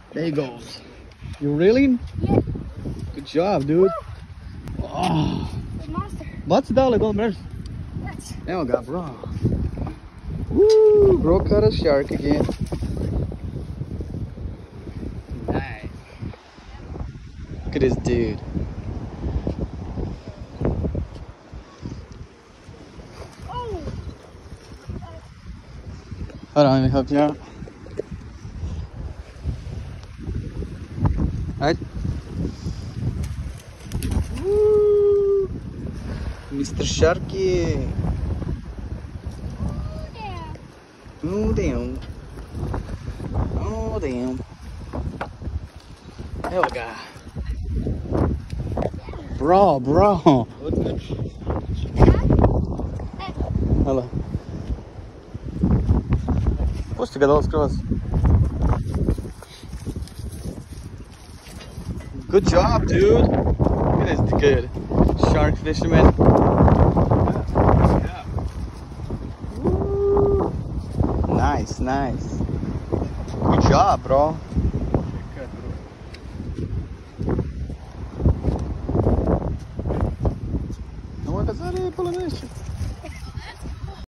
There he goes. You reeling? Yeah. Good job, dude. Oh. Monster. Wat ze dadelijk wel meer? That's. Evo ga, bro. Woo, bro caught a shark again. Nice. Look at this dude. Oh. Hold on, let me help you out. Alright. Woo! Mr. Sharky. Oh damn. Oh damn. There we go. Bro. Hello. Пусти ga dole skroz. Good job, dude. It is good. Shark fisherman. Yeah. Woo. Nice. Good job, bro. Ну, оказали полуночи.